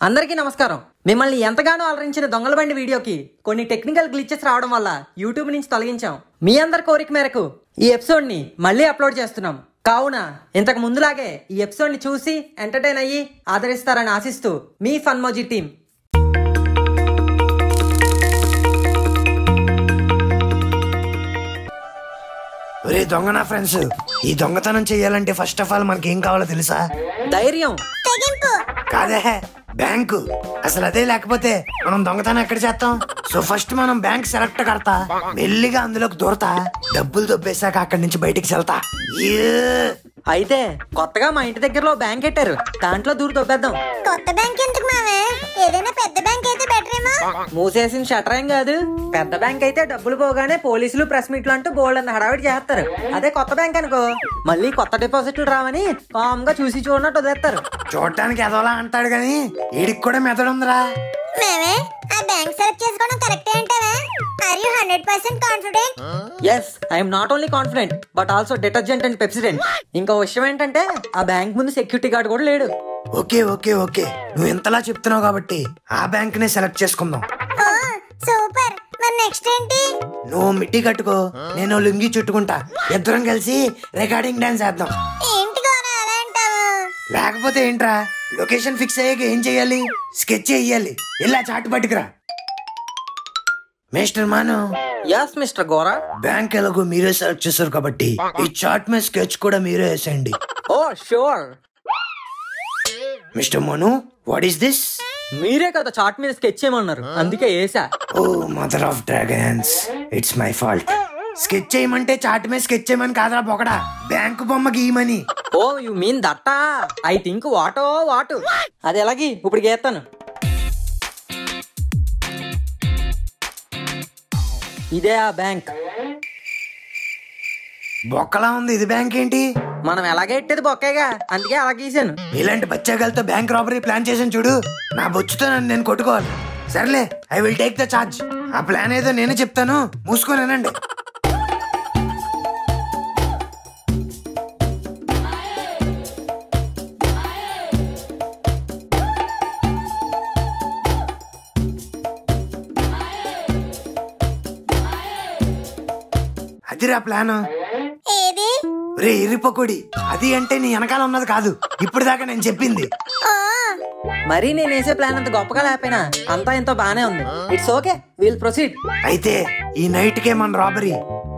అందరికీ నమస్కారం. మిమ్మల్ని ఎంతగానో అలరించిన దొంగల బండి వీడియోకి కొన్ని టెక్నికల్ గ్లిచెస్ రావడం వల్ల యూట్యూబ్ నుంచి తొలగించాం. మీ అందరి కోరిక మేరకు ఈ ఎపిసోడ్ ని మళ్ళీ అప్లోడ్ చేస్తున్నాం. కావున ఇంతకు ముందులాగే ఈ ఎపిసోడ్ ని చూసి ఎంటర్టైన్ అయ్యి ఆదరిస్తారని ఆశిస్తూ మీ ఫన్మోజీ టీం. ఒరే దొంగ నా ఫ్రెండ్స్, ఈ దొంగతనం చెయ్యాలంటే ఫస్ట్ ఆఫ్ ఆల్ మనకి ఏం కావాలో తెలుసా? ధైర్యం కాదే, బ్యాంకు. అసలు అదే లేకపోతే మనం దొంగతనం ఎక్కడ చేస్తాం? సో ఫస్ట్ మనం బ్యాంక్ సెలెక్ట్ కడతా, మెల్లిగా అందులోకి దూరతా, డబ్బులు దొబ్బేశాక అక్కడి నుంచి బయటికి వెళ్తా. అయితే కొత్తగా మా ఇంటి దగ్గరలో బ్యాంక్ పెట్టారు, దాంట్లో దూరు దొబ్బేద్దాం. కొత్త బ్యాంక్ ఎందుకు మావే? ఏదైనా పెద్ద బ్యాంక్ అయితే బెటర్ ఏమో. మూసేసిన షటర్ ఏం కాదు. పెద్ద బ్యాంక్ అయితే డబ్బులు పోగానే పోలీసులు ప్రెస్ మీట్లు అంటూ బోల్డ్ అంత హడావిడి చేస్తారు. అదే కొత్త బ్యాంక్ అనుకో, మళ్ళీ కొత్త డిపాజిట్లు రావని కామ్ గా చూసి చూడనట్టు వదిలేస్తారు. చూడటానికి ఎదోలా అంటాడు గాని వీడికి కూడా మెదడు ఉందిరా. మావే, ఆ బ్యాంక్ సెలెక్ట్ చేసుకోవడం కరెక్టే అంటావా? Are you 100% confident? Yes, I'm not only confident but also detergent and Pepsodent. ఇంకో విషయం ఏంటంటే ఆ బ్యాంక్ ముందు సెక్యూరిటీ గార్డ్ కూడా లేడు. ఓకే ఓకే ఓకే, నువ్వు ఇంతలా చెప్తున్నావు కాబట్టి ఆ బ్యాంక్ నే సెలెక్ట్ చేసుకుందాం. ఓ సూపర్. మరి నెక్స్ట్ ఏంటి? నువ్వు మిట్టి కట్టుకో, నేను లుంగి చుట్టుకుంటా, ఇద్దరం కలిసి రికార్డింగ్ డాన్స్ వేద్దాం. ఏంటి గోరా అలా అంటావు? లేకపోతే ఏంట్రా, లొకేషన్ ఫిక్స్ అయ్యాక ఏం చెయ్యాలి? స్కెచ్ చెయ్యాలి. ఇలా చాటు పట్టుకురా. మిస్టర్ మాను. Yes mister Gora. బ్యాంక్ ఎలాగో మీరే సెలెక్ట్ చేశారు కాబట్టి ఈ చార్ట్ మీద స్కెచ్ కూడా మీరే వేసేయండి. Oh sure. Mister Monu, what is this? మీరే కదా చార్ట్ మీద స్కెచ్ చేయమన్నారు, అందుకే వేసా. Oh mother of dragons, it's my fault. Sketch చేయమంటే చార్ట్ మీద స్కెచ్ చేయమని కాదరా పొగడా, బ్యాంకు బొమ్మ గీయమని. ఓ యు మీన్ దట్టా? ఐ థింక్ వాటో వాటు. అది ఎలాగి ఇప్పుడు గీస్తాను. ఇదే ఆ బ్యాంక్. బొక్కలా ఉంది, ఇది బ్యాంక్ ఏంటి? మనం ఎలాగే ఎట్టేది బొక్కేగా, అందుకే అలా గీసాను. ఇలాంటి బచ్చాగలతో బ్యాంక్ రాబరీ ప్లాన్ చేసాను చూడు, నా బొచ్చుతో నేను కొట్టుకోవాలి. సర్లే, I will take the charge. ఆ ప్లాన్ ఏదో నేనే చెప్తాను, మూసుకొనేనండి. అదిరా ప్లాన్. ఏది? రే ఇరిపకొడి, అది అంటే నీ వెనకాల ఉన్నది కాదు, ఇప్పుడు దాకా నేను చెప్పింది. ఓ మరి నేను వేసే ప్లాన్ అంత గొప్పగా లేకపోయినా అంతా ఎంతో బానే ఉంది. It's okay, will proceed. అయితే ఈ నైట్ కే మన రాబరీ.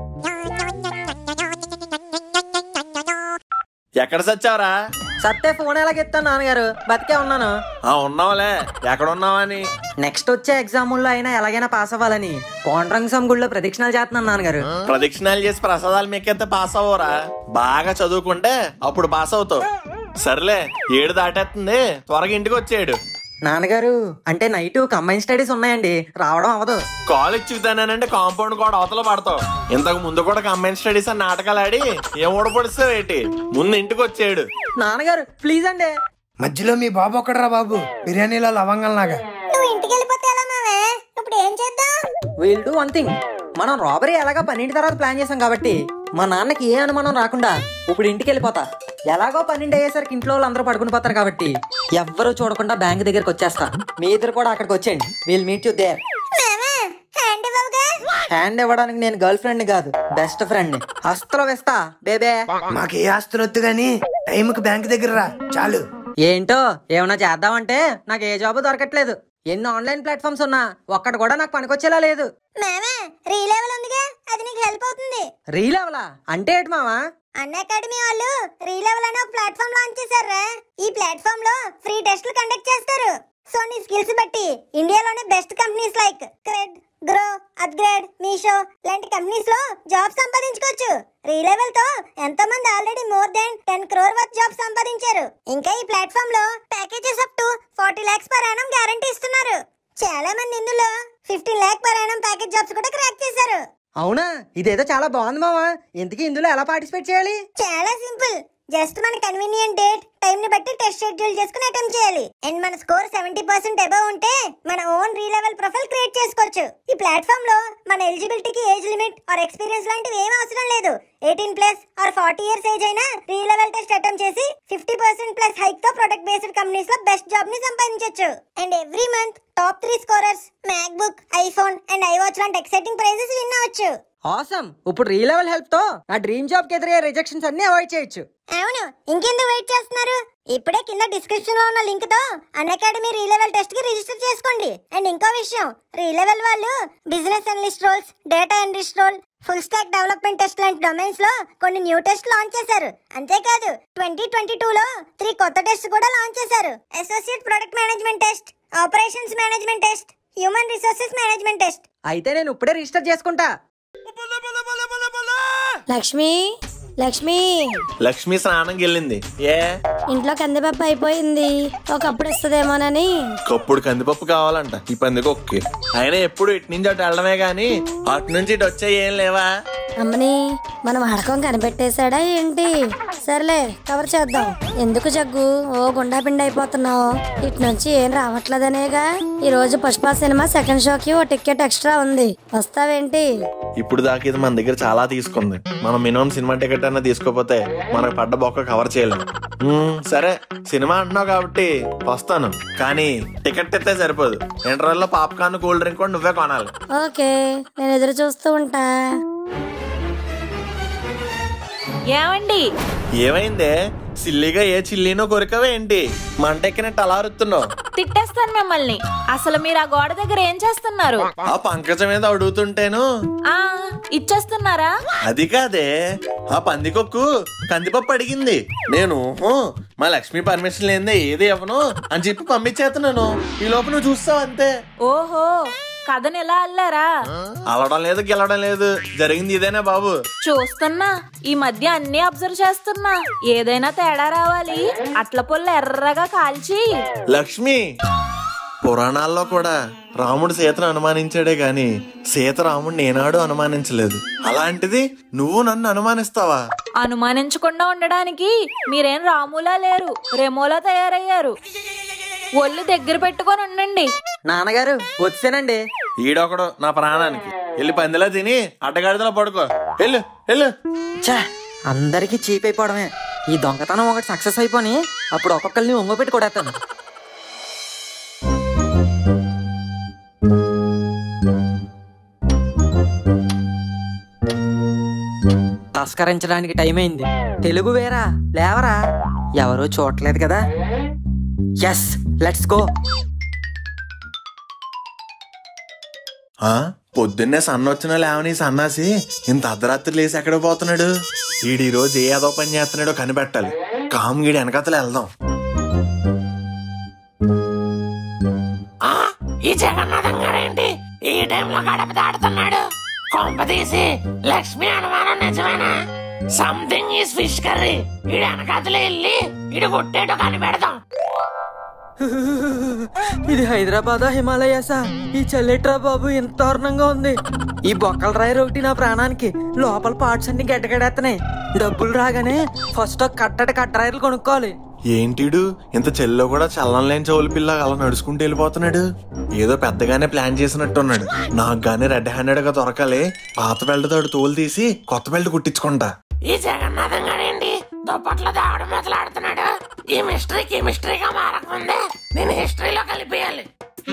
ఎక్కడ సచ్చావరా? సత్తే ఫోన్ ఎలాగెత్తాను నాన్నగారు, బతికే ఉన్నాను. ఉన్నావులే, ఎక్కడ ఉన్నావని. నెక్స్ట్ వచ్చే ఎగ్జాముల్లో అయినా ఎలాగైనా పాస్ అవ్వాలని కోండ్రంగం గుళ్ళో ప్రదక్షిణాలు చేస్తున్నాను నాన్నగారు. ప్రదక్షిణాలు చేసి ప్రసాదాలు మెక్కేస్తే పాస్ అవ్వరా? బాగా చదువుకుంటే అప్పుడు పాస్ అవుతావు. సర్లే, 7 దాటేస్తుంది, త్వరగా ఇంటికి వచ్చేయడు. నాన్నగారు అంటే నైట్ కంబైన్ స్టడీస్ ఉన్నాయండి, రావడం అవ్వదు. కాలేజ్ చూద్దానంటే కాంపౌండ్ కూడా అవతల పడతావు. ఇంతకు ముందు కూడా కంబైన్ స్టడీస్ అని నాటకాలు ఆడి ఏం ఓడపడిస్తావు ఏంటి? ముందు ఇంటికి వచ్చేయడు. నాన్నగారు ప్లీజ్ అండి. మధ్యలో మీ బాబు ఒక్కడరా బాబు, బిర్యానీలో లవంగం లాగా. నువ్వు ఇంటికి వెళ్ళిపోతే ఎలా మావే? ఇప్పుడు ఏం చేద్దాం? Will do one thing. మనం రాబరీ ఎలాగా 12 తర్వాత ప్లాన్ చేసాం కాబట్టి మా నాన్నకి ఏ అనుమానం రాకుండా ఇప్పుడు ఇంటికి వెళ్ళిపోతా. ఎలాగో 12 అయ్యేసరికి ఇంట్లో వాళ్ళు అందరూ పడుకుని పోతారు కాబట్టి ఎవ్వరూ చూడకుండా బ్యాంక్ దగ్గరకు వచ్చేస్తా. మీ ఇద్దరు కూడా అక్కడికి వచ్చేయండి. Will meet you there. మావే, హ్యాండ్ ఇవ్వవుగా? హ్యాండ్ ఇవ్వడానికి నేను గర్ల్ ఫ్రెండ్ కాదు, బెస్ట్ ఫ్రెండ్ ని. అస్త్రం వేస్తా బేబే. మాకు ఏ ఆస్తులు వద్దు గానీ టైంకి బ్యాంక్ దగ్గర రా చాలు. ఏంటో ఏమన్నా చేద్దామంటే నాకు ఏ జాబ్ దొరకట్లేదు. ఎన్ని ఆన్లైన్ ప్లాట్ఫామ్స్ ఉన్నా ఒక్కటి కూడా నాకు పనికొచ్చేలా లేదు. మావే, రీలెవెల్ ఉందిగా, అది నీకు హెల్ప్ అవుతుంది. రీలెవలా అంటే ఏంటి మావా? అన్ అకాడమీ వాళ్ళు రీలెవెల్ అనే ఒక ప్లాట్ఫామ్ లాంచ్ చేశారా. ఈ ప్లాట్ఫామ్ లో ఫ్రీ టెస్టులు కండక్ట్ చేస్తారు. సో నీ స్కిల్స్ బట్టి ఇండియాలోనే best companies like Cred, Groww, upGrad, Meesho లాంటి కంపెనీస్ లో జాబ్ సంపాదించుకోవచ్చు. రీలెవెల్ తో ఎంతో మంది already more than 10 crore worth job సంపాదించారు. ఇంకా ఈ ప్లాట్ఫామ్ లో packages up to 40 lakhs per annum guarantee ఇస్తున్నారు. చాలా మంది ఇందులో 15 lakh per annum package jobs కూడా క్రాక్ చేశారు. అవునా? ఇదేదో చాలా బాగుంది మావా. ఇంతకీ ఇందులో ఎలా పార్టిసిపేట్ చేయాలి? చాలా సింపుల్. జస్ట్ మన కన్వీనియంట్ డేట్ టైం ని బట్టి టెస్ట్ షెడ్యూల్ చేసుకుని అటెంప్ట్ చేయాలి. అండ్ మన స్కోర్ 70% అబవ్ ఉంటే మన ఓన్ రీలెవెల్ ప్రొఫైల్ క్రియేట్ చేసుకోవచ్చు. ఈ ప్లాట్ఫామ్ లో మన ఎలిజిబిలిటీకి ఏజ్ లిమిట్ ఆర్ ఎక్స్పీరియన్స్ లాంటివి ఏం అవసరం లేదు. 18+ ఆర్ 40 ఇయర్స్ ఏజ్ అయినా రీలెవెల్ టెస్ట్ అటెంప్ట్ చేసి 50% ప్లస్ హైక్ తో ప్రొడక్ట్ బేస్డ్ కంపెనీస్ లో బెస్ట్ జాబ్ ని సంపాదించొచ్చు. And every month top 3 scorers MacBook, iPhone and iWatch లాంటి ఎక్సైటింగ్ ప్రైజెస్ విన్ అవ్వచ్చు. ఆసమ్. ఇప్పుడు రీలెవెల్ హెల్ప్ తో నా డ్రీమ్ జాబ్ కి ఎదురయ్యే రిజెక్షన్స్ అన్ని అవాయిడ్ చేయొచ్చు. అవును, ఇంకెందుకు వెయిట్ చేస్తున్నారు? ఇప్పుడే కింద డిస్క్రిప్షన్ లో ఉన్న లింక్ తో అన్అకాడమీ రీలెవెల్ టెస్ట్ కి రిజిస్టర్ చేసుకోండి. అండ్ ఇంకో విషయం, రీలెవెల్ వాళ్ళు business analyst roles, data analyst role, full stack development test లాంటి డొమైన్స్ లో కొన్ని న్యూ టెస్ట్ లాంచ్ చేశారు. అంతేకాదు 2022 లో 3 కొత్త టెస్ట్ కూడా లాంచ్ చేశారు. Associate product management test, operations management test, human resources management test. అయితే నేను ఇప్పుడే రిజిస్టర్ చేసుకుంటా. లక్ష్మి లక్ష్మి లక్ష్మి స్నానంకి వెళ్ళింది. ఏ ఇంట్లో కందిపప్పు అయిపోయింది, ఒకప్పుడు ఇస్తుందేమోనని. కప్పుడు కందిపప్పు కావాలంట ఈ పందికొక్కి. అయినా ఎప్పుడు ఇటు నుంచి అటు వెళ్ళడమే గాని అటు నుంచి ఇటు వచ్చే ఏం లేవా? అమ్మని మనం హడకం కనిపెట్టేశాడా ఏంటి? సర్లే కవర్ చేద్దాం. ఎందుకు జగ్గు ఓ గుండా పిండి అయిపోతున్నావు? ఇటు నుంచి ఏం రావట్లేదనేగా. ఈ రోజు పుష్ప సినిమా సెకండ్ షోకి ఓ టికెట్ ఎక్స్ట్రా ఉంది, వస్తావేంటి? ఇప్పుడు దాకా ఇది మన దగ్గర చాలా తీసుకుంది. మనం మినిమం సినిమా టికెట్ అన్నా తీసుకోపోతే మనకు పడ్డ బొక్క కవర్ చేయలేము. సరే సినిమా అంటున్నావు కాబట్టి వస్తాను, కానీ టికెట్ ఎత్తే సరిపోదు. ఇంటర్వెల్ లో పాప్కార్న్, కూల్ డ్రింక్ కూడా నువ్వే కొనాలి. ఓకే, నేను ఎదురు చూస్తూ ఉంటా. ఏమండి? ఏమైందే? సిల్లిగా ఏ చిల్లీనో కొరికవే ఏంటి? మంట ఎక్కినట్టు అలా అరుతున్నావు. తిట్టేస్తాను మిమ్మల్ని. అసలు మీరు ఆ గోడ దగ్గర ఏం చేస్తున్నారు? ఆ పంకజం మీద అడుగుతుంటేను ఆ ఇచ్చేస్తున్నారా? అది కాదే, ఆ పందికొక్కు కందిపప్పు అడిగింది. నేను మా లక్ష్మి పర్మిషన్ లేదే ఏది ఇవ్వను అని చెప్పి పంపించేస్తున్నాను. ఈ లోపు నువ్వు చూస్తావు అంతే. ఓహో, కథను ఎలా అల్లారా? అలవడం లేదు గెలవడం లేదు, జరిగింది ఇదేనా బాబు? చూస్తున్నా, ఈ మధ్య అన్ని అబ్జర్వ్ చేస్తున్నా. ఏదైనా తేడా రావాలి, అట్ల పుల్ల ఎర్రగా కాల్చి. లక్ష్మి, పురాణాల్లో కూడా రాముడు సీతను అనుమానించాడే గాని సీత రాముడిని ఏనాడు అనుమానించలేదు. అలాంటిది నువ్వు నన్ను అనుమానిస్తావా? అనుమానించకుండా ఉండడానికి మీరేం రాములా లేరు, రెమోలా తయారయ్యారు. ఒళ్ళు దగ్గర పెట్టుకొని ఉండండి. నాన్నగారు వచ్చానండి. ఈడొకడు నా ప్రాణానికి. వెళ్ళి పందిలా తిని అడ్డగాడిదలో పడుకో. వెళ్ళు వెళ్ళు. ఛా, అందరికి చీప్ అయిపోవడమే. ఈ దొంగతనం ఒకటి సక్సెస్ అయిపోయి అప్పుడు ఒక్కొక్కరిని ఒంగోపెట్టి కొడేస్తాను. తస్కరించడానికి టైం అయింది. తెలుగు వేరా లేవరా, ఎవరూ చూడలేదు కదా. Yes, let's go. పొద్దున్నే సన్న వచ్చినా లేవని సన్నాసి ఇంత అర్ధరాత్రి లేసి ఎక్కడ పోతున్నాడు? ఈడి రోజు ఏ ఏదో పని చేస్తున్నాడో కనిపెట్టాలి. కామ్ గీడి వెనకతలు వెళ్దాం. ఈ జగన్నాథం గారేంటి ఈ టైంలో గడప దాడుతున్నాడు? కొంప తీసి లక్ష్మి అనుమానం నిజమేనా? Something is fish curry. ఈడు వెనకతలు వెళ్ళి ఈడు కొట్టేటో కనిపెడదాం. ఇది హైదరాబాద్ హిమాలయాసా? ఈ చల్లెట్రా బాబు, ఎంత దారుణంగా ఉంది. ఈ బొక్కల రాయి ఒకటి నా ప్రాణానికి. లోపల పార్ట్స్ అన్ని గడ్డగడేస్తున్నాయి. డబ్బులు రాగానే ఫస్ట్ ఒక కట్టరాయిలు కొనుక్కోవాలి. ఏంటిడు ఇంత చెల్లో కూడా చల్లం లేని చెవుల పిల్ల అలా నడుచుకుంటూ వెళ్ళిపోతున్నాడు? ఏదో పెద్దగానే ప్లాన్ చేసినట్టున్నాడు. నాకు గానీ రెడ్ హ్యాండెడ్ గా దొరకాలి. పాత బెల్ట్ తోడు తోలు తీసి కొత్త బెల్ట్ కుట్టించుకుంటా. ఈ జగన్నాథం గారేంటి దుప్పట్లో దావడం మొదలాడుతున్నాడు? ఈ మిస్టరీకి మిస్టరీగా మారకముందే నేను హిస్టరీలో కలిపేయాలి.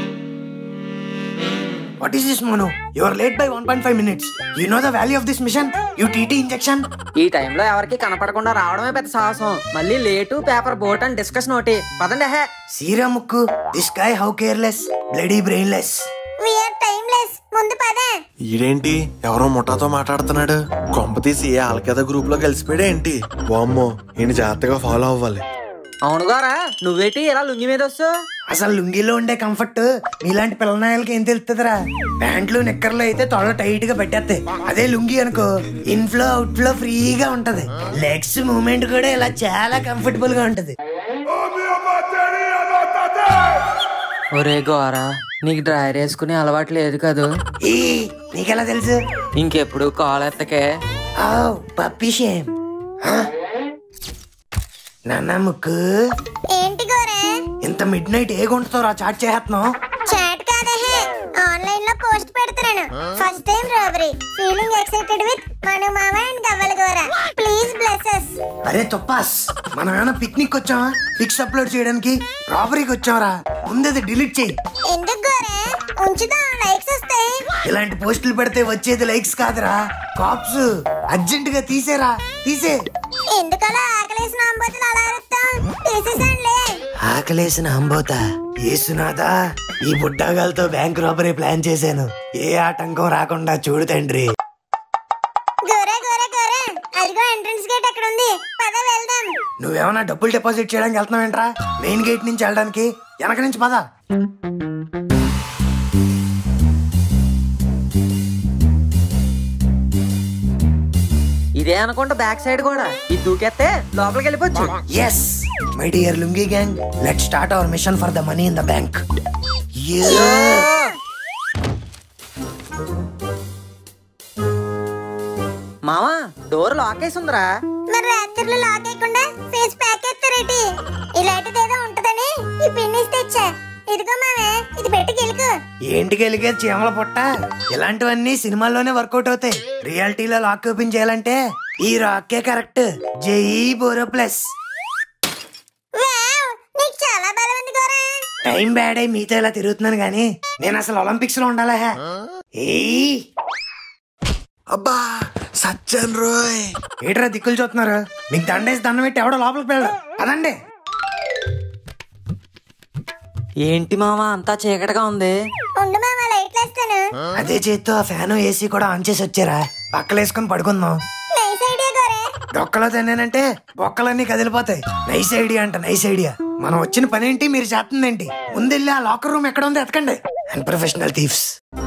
What is this, Manu? You are late by 1.5 minutes. You know the value of this mission? You TT injection? ఈ టైంలో ఎవరికి కనపడకుండా రావడమే పెద్ద సాహసం. మళ్ళీ లేటు, పేపర్ బోట్ అని డిస్కషన్ ఒకటి. పదండి. హే Sira Mukku, this guy how careless, bloody brainless. We are timeless. ముందు పద. ఈడేంటి ఎవరో ముఠాతో మాట్లాడుతున్నాడు? కొంప తీసి ఏ ఆల్కేదా గ్రూప్ లో కలిసిపోయాడు ఏంటి? వామ్మో, ఈయన జాగ్రత్తగా ఫాలో అవ్వాలి. అవును గారా, నువ్వేటి ఇలా లుంగి మీద వస్తావు? అసలు లుంగిలో ఉండే కంఫర్ట్ మీలాంటి పిల్లనాయలకి ఏం తెలుస్తుందిరా? ప్యాంట్లు నిక్కర్లు అయితే తొడ టైట్ గా పెట్టేస్తాయి. అదే లుంగి అనుకో ఇన్ఫ్లో అవుట్ ఫ్లో ఫ్రీగా ఉంటది. లెగ్స్ మూవ్మెంట్ కూడా ఇలా చాలా కంఫర్టబుల్ గా ఉంటది. ఒరే గోరా, నీకు డ్రైర్ వేసుకునే అలవాటు లేదు కదూ? నీకెలా తెలుసు? ఇంకెప్పుడు కాల్ ఎత్తకే. Puppy shame. నాన్న ముక్కు ఏంటి గోరే? ఇంత మిడ్ నైట్ ఏ గుంటతో రా చాట్ చేస్తున్నావు? చాట్ కాదే, ఆన్లైన్ లో పోస్ట్ పెడుతున్నాను. First time robbery, feeling excited with Manu మామ అండ్ గవ్వల గోర. Please bless us. అరే తొప్పాస్, మనం ఏమైనా పిక్నిక్ వచ్చావా? పిక్స్ అప్లోడ్ చేయడానికి? రాబరీకి వచ్చావరా? ముందది డిలీట్ చేయి. ఎందుకు గోరే? ఉంచుదాం, లైక్స్ వస్తాయి. ఇలాంటి పోస్టులు పెడితే వచ్చేది లైక్స్ కాదురా, కాప్స్. అర్జెంట్ గా తీసేరా, తీసే. ఎందుకలా ఆకలేసిన అంబోతులు అలా అరుస్తాం? తీసేసానులే. ఆకలేసిన అంబోత ఏసునాథా, ఈ బుడ్డాగాలతో బ్యాంక్ రాబరీ ప్లాన్ చేశాను. ఏ ఆటంకం రాకుండా చూడు తండ్రి. గోరే గోరే గోరే, అదిగో ఎంట్రన్స్ గేట్ అక్కడ ఉంది, పద వెళ్దాం. నువ్వేమన్నా డబ్బులు డిపాజిట్ చేయడానికి వెళ్తున్నావేంట్రా? మెయిన్ గేట్ నుంచి వెళ్ళడానికి వెనక నుంచి పద. ఇదే అనుకుంటా బ్యాక్ సైడ్ కూడా ఇది దూకేస్తే లోపలికి వెళ్ళిపోవచ్చు. Yes my dear lungi gang, let's start our mission for the money in the bank. మామా డోర్ లాక్ వేసి ఉందిరా. మరి రాత్రిలో లాక్ అయ్యకుండా ఫేస్ ప్యాక్ ఎత్తారేటి? ఇలాంటిది ఏదో ఉంటదని ఈ పిన్నిస్ తెచ్చా. ఇదిగో మావే, ఇది పెట్టి గెలుకు. ఏంటికి వెలిగే చీమల పుట్ట? ఇలాంటివన్నీ సినిమాల్లోనే వర్కౌట్ అవుతాయి. రియాలిటీలో లాక్ ఓపెన్ చేయాలంటే ఈ రాకే కరెక్ట్. జై బోరో ప్లస్. వావ్, నీకు చాలా బలం ఉంది గోరా. టైం బ్యాడ్ అయి మీతో ఇలా తిరుగుతున్నాను గానీ నేను అసలు ఒలింపిక్స్ లో ఉండాలా? ఏయ్ అబ్బా సచ్చన్ రోయ్. ఏట్రా దిక్కులు చూస్తున్నారు? మీకు దండేసి దండం పెట్టి ఎవడో లోపలికి వెళ్ళడు. అదండి. ఏంటి మామా అంతా చీకటిగా ఉంది? ఉండు మామ, లైట్లు వేస్తాను. అదే చేత్తో ఆ ఫ్యాను ఏసీ కూడా ఆన్ చేసి వచ్చారా? పక్కలేసుకుని పడుకుందాం. నైస్ ఐడియా గోరే. డొక్కలో తిన్నానంటే బొక్కలన్నీ కదిలిపోతాయి. నైస్ ఐడియా అంట, నైస్ ఐడియా. మనం వచ్చిన పని ఏంటి, మీరు చేస్తుందేంటి? ముందెళ్ళి ఆ లాకర్ రూమ్ ఎక్కడ ఉంది ఎతకండి. Unprofessional thieves.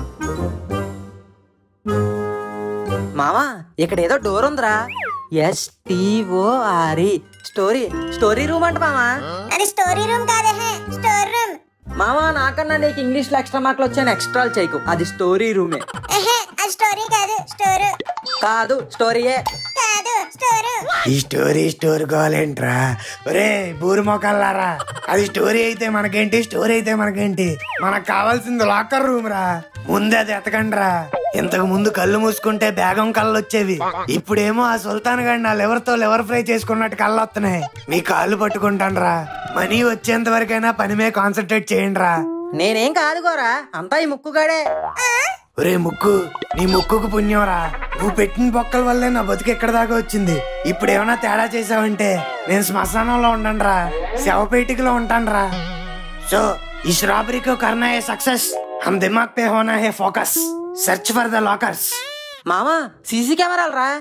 మామా ఇక్కడ ఏదో డోర్ ఉందిరా. STORE స్టోరీ రూమ్ అంట మామా. అది స్టోరీ రూమ్ కాదే, స్టోర్ రూమ్. మామా నాకన్నా నీకు ఇంగ్లీష్ లో ఎక్స్ట్రా మార్కులు వచ్చాను, ఎక్స్ట్రాలు చేయకు. అది స్టోరీ రూమే. అది స్టోరీ కాదు, స్టోరు. కాదు స్టోరీయే. కాదు స్టోరు. ఈ స్టోరీ కావాలేంట్రా? ఒరే బూరు మొక్కలారా, అది స్టోరీ అయితే మనకేంటి, స్టోరీ అయితే మనకేంటి? మనకు కావాల్సింది లాకర్ రూమ్ రా. ముందే అది ఎతకండి రా. ఇంతకు ముందు కళ్ళు మూసుకుంటే బేగం కళ్ళు వచ్చేవి. ఇప్పుడేమో ఆ సుల్తాన్ గారి నా లివర్తో లివర్ ఫ్రై చేసుకున్నట్టు కళ్ళు వస్తున్నాయి. మీ కాళ్ళు పట్టుకుంటాను రా. మనీ వచ్చేంత వరకైనా పని మీద కాన్సన్ట్రేట్ చేయండి రా. నేనేం కాదు గోరా, అంతా ఈ ముక్కుగాడే. ఒరే ముక్కు, నీ ముక్కుకు పుణ్యం రా. నువ్వు పెట్టిన బొక్కల వల్లే నా బతుకు ఎక్కడ దాకా వచ్చింది. ఇప్పుడు ఏమైనా తేడా చేసావంటే నేను శ్మశానంలో ఉంటాను రా, శవపేటికలో ఉంటాను రా. సో ఈ రాబరీకి करना है सक्सेस, हम दिमाग पे होना है focus, search for the lockers. మామా సీసీ కెమెరాలు రా.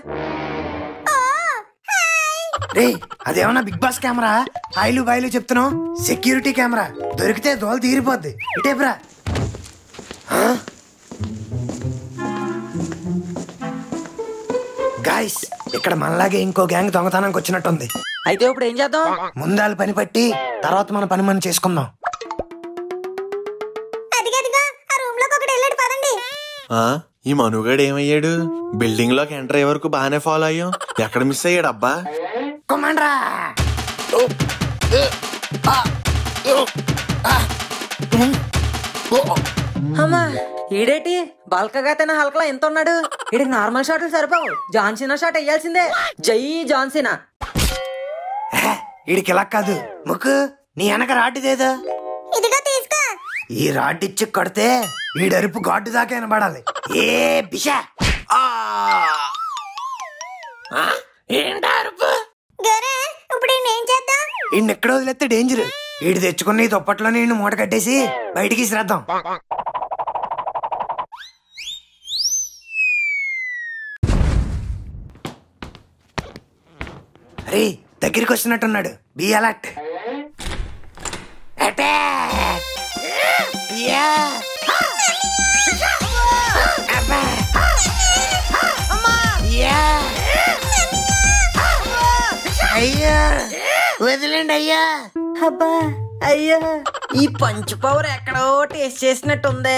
రే అదేమన్నా బిగ్ బాస్ కెమెరా? హాయిలు బాయిలు చెప్తున్నావు. సెక్యూరిటీ కెమెరా దొరికితే దోలు తీరిపోద్ది. ఇటేపురా. గాయ్స్, ఇక్కడ మనలాగే ఇంకో గ్యాంగ్ దొంగతనానికి వచ్చినట్టుంది. అయితే ఇప్పుడు ఏం చేద్దాం? ముందాలు పని పట్టి తర్వాత మన పని మనం చేసుకుందాం. అదిగదిగో ఆ రూమ్ లోకి ఒకటి వెళ్ళాడు, పదండి. ఈ మనుగాడు ఏమయ్యాడు? బిల్డింగ్ లోకి ఎంటర్ అయ్యే వరకు బాగానే ఫాలో అయ్యాం, ఎక్కడ మిస్ అయ్యాడు అబ్బా? కొమ్మండ్రా. అమ్మా ఈడేటి బల్కగా తిన హల్కలా ఎంత ఉన్నాడు? ఈడికి నార్మల్ షాట్లు సరిపోవు, జాన్సీనా షాట్ వేయాల్సిందే. జై జాన్సీనా. వీడికి ఇలా కాదు. ముక్కు, నీ వెనక రాడ్డుదేదో. ఇదిగో తీసుకో. ఈ రాడ్ ఇచ్చి కొడితే వీడి అరుపు గాడ్డు దాకా వినబడాలి. ఏ బిషా. ఏంటారు? గోరే, ఇప్పుడు ఏం చేద్దాం? వీడిని ఎక్కడ వదిలేస్తే డేంజర్. వీడు తెచ్చుకున్న ఈ దుప్పట్లో నేను మూట కట్టేసి బయటికి శ్రద్దాం. అరే దగ్గరికి వస్తున్నట్టున్నాడు. Be alert. అటాక్. యా. అబ్బా. యా. అయ్యా వదిలేండి అయ్యా. అబ్బా అయ్యా, ఈ పంచ్ పవర్ ఎక్కడో టేస్ట్ చేసినట్టుందే.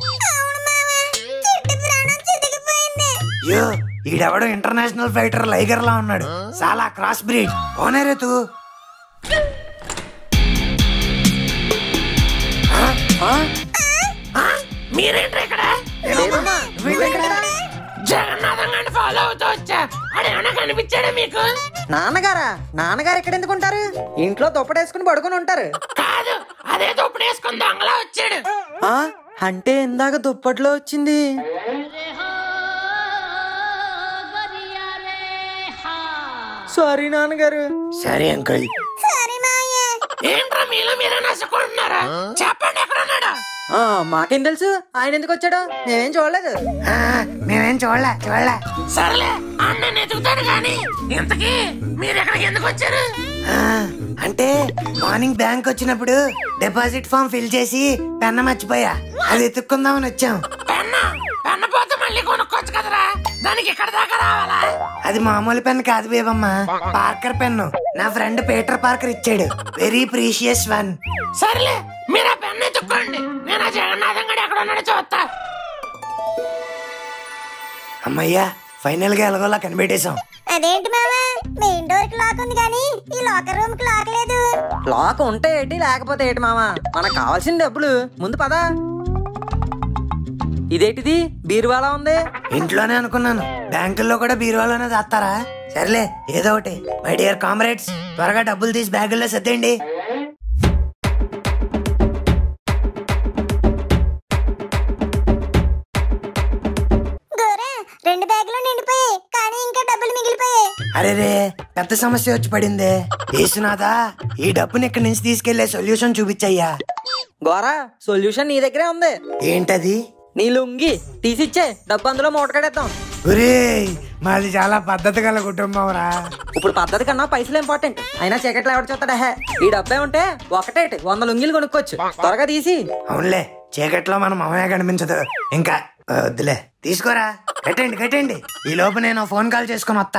యో ఈడెవడో ఇంటర్నేషనల్ ఫైటర్ లైగర్ లా ఉన్నాడు. చాలా క్రాస్ బ్రీడ్. ఓనే రే తూ. మీరేంటి ఇక్కడ? జగన్నాథం గారిని ఫాలో అవుతూ వచ్చా. అడేమన్నా కనిపించాడా మీకు? నాన్నగారు ఎక్కడ ఎందుకుంటారు? ఇంట్లో దుప్పటేసుకుని పడుకుని ఉంటారు. కాదు, అదే దుప్పటేసుకుని దొంగలా వచ్చాడు. అంటే ఇందాక దుప్పట్లో వచ్చింది. సారీ నాన్నగారు. సరే అంకుల్. ఏంట్రా మీలో మీరే నసుకుంటున్నారా? చెప్పండి ఎక్కడ ఉన్నాడు? మాకేం తెలుసు ఆయన ఎందుకు వచ్చాడో? మేమేం చూడలేదు. మేమేం చూడలే. సరేలే, అన్న ఎదుగుతాడు గాని ఇంతకీ మీరు ఎక్కడికి ఎందుకు వచ్చారు? అంటే మార్నింగ్ బ్యాంక్ వచ్చినప్పుడు డిపాజిట్ ఫామ్ ఫిల్ చేసి పెన్న మర్చిపోయా, అది ఎత్తుక్కుందామని వచ్చాం. పెన్న పోతే మళ్ళీ కొనుక్కోవచ్చు కదరా, దానికి ఇక్కడ దాకా రావాలా? అది మామూలు పెన్ కాదు బేబమ్మ, పార్కర్ పెన్ను. నా ఫ్రెండ్ పీటర్ పార్కర్ ఇచ్చాడు, వెరీ ప్రీషియస్ వన్. సరేలే, మీరు ఆ పెన్ను ఎత్తుక్కోండి, నేను ఆ జగన్నాథం గడు ఎక్కడ ఉన్నాడో చూస్తా. అమ్మయ్యా, ఫైనల్ గా ఎలాగోలా కనిపెట్టేశాం. అదేంటి మామా, మెయిన్ డోర్ కి లాక్ ఉంది కానీ ఈ లాకర్ రూమ్ కి లాక్ లేదు. లాక్ ఉంటే ఏంటి లేకపోతే ఏంటి మామా, మనకు కావాల్సిన డబ్బులు ముందు పదా. ఇదేంటిది బీరువాలా ఉంది? ఇంట్లోనే అనుకున్నాను, బ్యాంకుల్లో కూడా బీరువాలోనే దాస్తారా? సర్లే ఏదో ఒకటి. మై డియర్ కామ్రేడ్స్, త్వరగా డబ్బులు తీసి బ్యాగుల్లో సర్దేయండి. రెండు బ్యాగులు నిండిపోయాయి కానీ ఇంకా డబ్బులు మిగిలిపోయాయి. అరే రే, పెద్ద సమస్య వచ్చి పడిందే. యేసునాథా, ఈ డబ్బుని ఇక్కడి నుంచి తీసుకెళ్లే సొల్యూషన్ చూపించయ్యా. గోరా, సొల్యూషన్ నీ దగ్గరే ఉంది. ఏంటది? నీ లుంగి తీసిచ్చే, డబ్బు అందులో మూట కడేద్దాం. ఒరేయ్, మాది చాలా పద్ధతి గల కుటుంబం రా. ఇప్పుడు పద్ధతి కన్నా పైసలు ఇంపార్టెంట్. అయినా చీకట్లో ఎవరు చూస్తాడా? ఈ డబ్బే ఉంటే ఒకటేటి 100 లుంగిలు కొనుక్కోవచ్చు. త్వరగా తీసి. అవునులే, చీకట్లో మన మొహమే కనిపించదు. ఇంకా వద్దులే, తీసుకోరా. కట్టండి. ఈ లోపు నేను ఫోన్ కాల్ చేసుకుని వస్తా.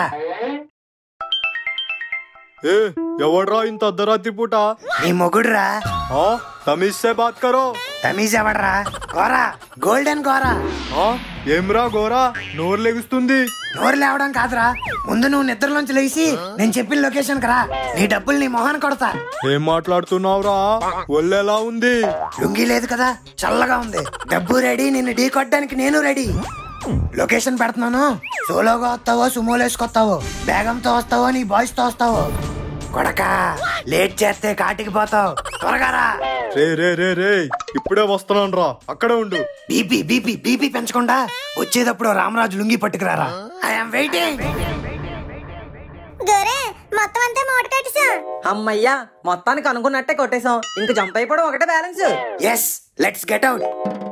ఎవడ్రా ఇంత అర్ధరాత్రి పూట? నీ మొగుడురా. తమీజ్ సే బాత్ కరో. తమీజ్ ఎవడ్రా? గోరా, గోల్డెన్ గోరా. ఏమ్రా గోరా, నోరు లెగుస్తుంది. నోరు లేవడం కాదురా, ముందు నువ్వు నిద్రలోంచి లేచి నేను చెప్పిన లొకేషన్ కి రా. నీ డబ్బులు నీ మొహాన్ని కొడతా. ఏం మాట్లాడుతున్నావురా? ఒళ్ళెలా ఉంది? లుంగి లేదు కదా, చల్లగా ఉంది. డబ్బు రెడీ, నిన్ను ఢీ కొట్టడానికి నేను రెడీ. లొకేషన్ పెడుతున్నాను, సోలోగా వస్తావో సుమోలో వేసుకొస్తావో, బేగంతో వస్తావో నీ బాయ్స్ తో వస్తావో. కొడకా, లేట్ చేస్తే కాటికి పోతావు, త్వరగా రా. రే ఇప్పుడే వస్తున్నాను రా, అక్కడే ఉండు. బీపీ పెంచకుండా వచ్చేటప్పుడు రామరాజు లుంగి పట్టుకురారా. I'm waiting. గోరే, మొత్తం అంతా మూట కట్టేసా. అమ్మయ్యా, మొత్తానికి అనుకున్నట్టే కొట్టేశాం. ఇంక జంప్ అయిపోవడం ఒకటే balance. Yes, let's get out.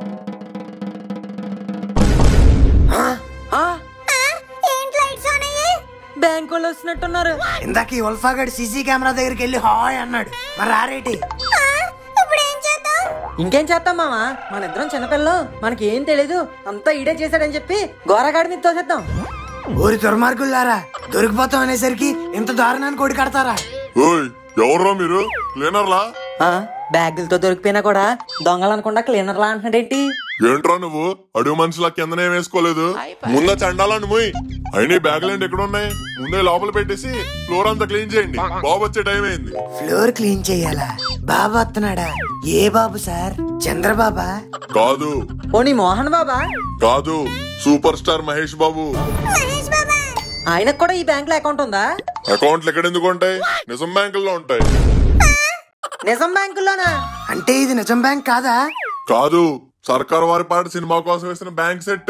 ఏంటి లైట్స్ ఆన్ అయ్యి? బ్యాంకు వాళ్ళు వస్తున్నట్టున్నారు. ఇందాక ఈ ఉల్ఫాగడ్ సీసీ కెమెరా దగ్గరికి వెళ్ళి హాయ్ అన్నాడు, మరి రారేటి? ఇప్పుడు ఏం చేద్దాం? ఇంకేం చేస్తాం మామా, మన ఇద్దరం చిన్నపిల్లలు, మనకి ఏం తెలీదు, అంతా ఈడే చేశాడని చెప్పి గోరగాడి మీద తోసేద్దాం. ఊరి దుర్మార్గులారా, దొరికిపోతాం అనేసరికి ఇంత దారుణాన్ని కొడి కడతారా? ఎవర్రా మీరు? క్లీనర్లా? బ్యాగులతో దొరికిపోయినా కూడా దొంగలు అనుకుండా క్లీనర్లా అంటున్నాడేంటి? ఏంట్రా నువ్వు అడుగు మనుషుల కిందనే వేసుకోలేదు? ముందా చండాలని పోయి అయినా బ్యాగులేంటి ఎక్కడ ఉన్నాయి? ముందే లోపల పెట్టేసి ఫ్లోర్ అంతా క్లీన్ చేయండి, బాబు వచ్చే టైం అయింది. ఫ్లోర్ క్లీన్ చెయ్యాలా? బాబు వస్తున్నాడా? ఏ బాబు సార్? చంద్రబాబా? కాదు. పోనీ మోహన్ బాబా? కాదు, సూపర్ స్టార్ మహేష్ బాబు. ఆయనకు కూడా ఈ బ్యాంక్ లో అకౌంట్ ఉందా? అకౌంట్లు ఎక్కడ ఎందుకు ఉంటాయి? నిజం బ్యాంకుల్లో ఉంటాయి. నిజం బ్యాంకుల్లోనా? అంటే ఇది నిజం బ్యాంక్ కాదా? కాదు, సర్కార్ వారి పాట సినిమా కోసం వేసిన బ్యాంక్ సెట్.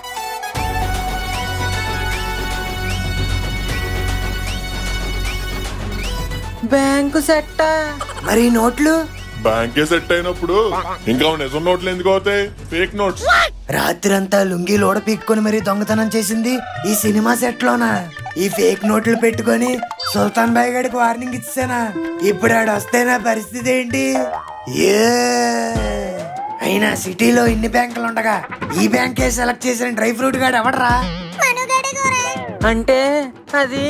Bank set. మరి నోట్లు? బ్యాంకే సెట్ అయినప్పుడు ఇంకా నిజం నోట్లు ఎందుకు అవుతాయి? Fake notes. రాత్రంతా లుంగి లోడ పీక్కొని మరీ దొంగతనం చేసింది ఈ సినిమా సెట్ లోనా? ఈ ఫేక్ నోట్లు పెట్టుకొని సుల్తాన్ బాయ్ గడికి వార్నింగ్ ఇచ్చానా? ఇప్పుడు ఆడు వస్తే నా పరిస్థితి ఏంటి? అయినా సిటీలో ఇన్ని బ్యాంకులు ఉండగా ఈ బ్యాంకే సెలెక్ట్ చేసిన డ్రై ఫ్రూట్ గాడు ఎవడరా? అంటే అది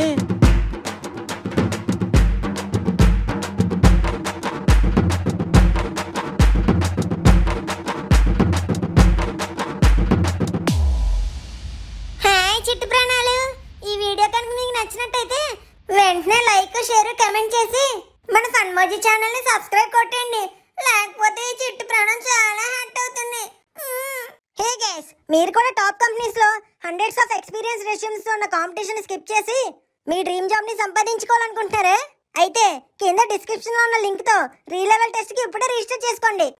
చిట్టు ప్రాణాలు. ఈ వీడియో కనుక మీకు నచ్చినట్టయితే వెంటనే లైక్, షేర్, కమెంట్ చేసి మన ఫన్మోజీ ఛానల్ ని సబ్స్క్రైబ్ కొట్టండి. లేకపోతే ఈ చిట్టు ప్రాణం చాలా హర్ట్ అవుతుంది. మీరు కూడా టాప్ కంపెనీస్ లో హండ్రెడ్స్ ఆఫ్ ఎక్స్పీరియన్స్ రెస్యూమ్స్ ఉన్న కాంపిటీషన్ స్కిప్ చేసి మీ డ్రీమ్ జాబ్ ని సంపాదించుకోవాలనుకుంటున్నారే? అయితే కింద డిస్క్రిప్షన్ లో ఉన్న లింక్ తో రీలెవెల్ టెస్ట్ కి ఇప్పుడే రిజిస్టర్ చేసుకోండి.